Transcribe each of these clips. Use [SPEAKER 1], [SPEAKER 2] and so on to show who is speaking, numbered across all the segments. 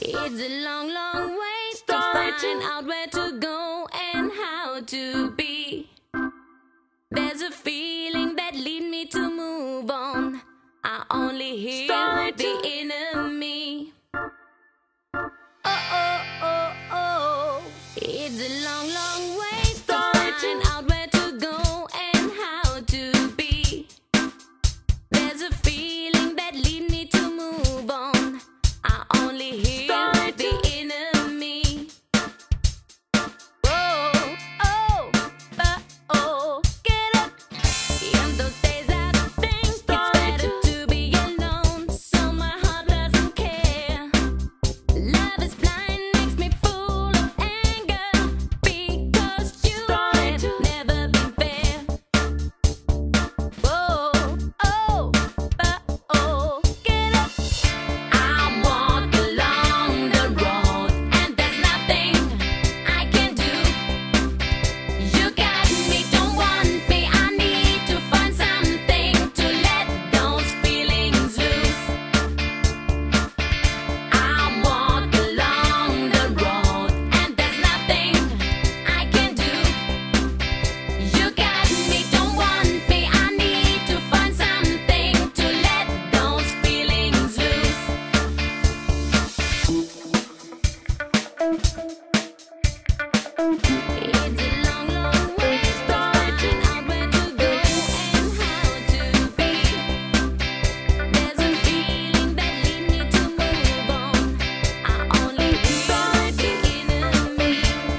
[SPEAKER 1] It's a long, long way to find out where to go and how to be. There's a feeling that leads me to move on. I only hear the enemy. Oh, oh, oh, oh. It's a long, long way to find out where to go and how to be. There's a feeling that leads me to move on. I only hear the enemy. Oh, oh, oh, get up. In those days I think it's better to be alone, so my heart doesn't care. Love is blind, makes me full of anger, because you have never been fair. Oh, oh, oh, get up. I walk along the road and there's nothing I can do. You got me, don't want me, I need to find something to let those feelings loose. I walk along the road and there's nothing I can do. You got me, don't want me, I need to find something to let those feelings loose. It's a long, long way to find out where to go and how to be. There's a feeling that leads me to move on. I only hear the enemy.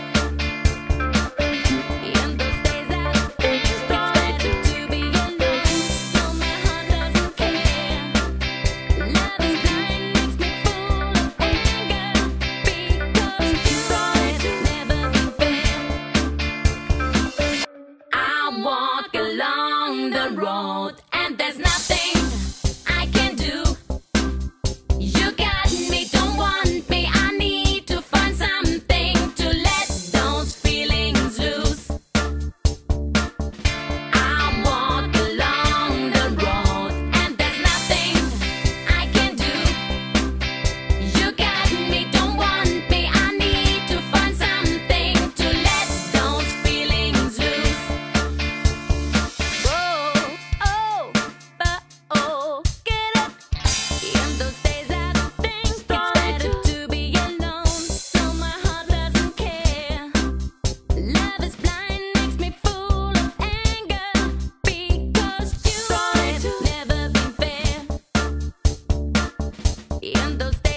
[SPEAKER 1] In those days I think it's better to be alone, so my heart doesn't care. Love is blind, makes me full of anger, because you have never been fair. I walk along the road and there's nothing I can do. You got me, don't want me, I need to find something to let those feelings loose. I walk along the road and there's nothing I can do. You got me, don't want me, I need to find something to let those feelings loose. Oh, oh, oh, get up. In those days I think it's better to be alone, so my heart doesn't care. Love is blind, makes me full of anger, because you have never been fair. In those days